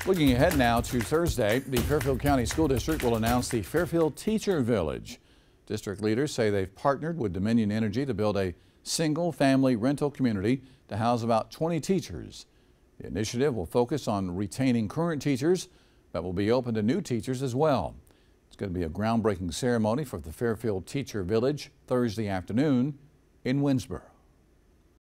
Looking ahead now to Thursday, the Fairfield County School District will announce the Fairfield Teacher Village. District leaders say they've partnered with Dominion Energy to build a single-family rental community to house about 20 teachers. The initiative will focus on retaining current teachers, but will be open to new teachers as well. It's going to be a groundbreaking ceremony for the Fairfield Teacher Village Thursday afternoon in Winsboro.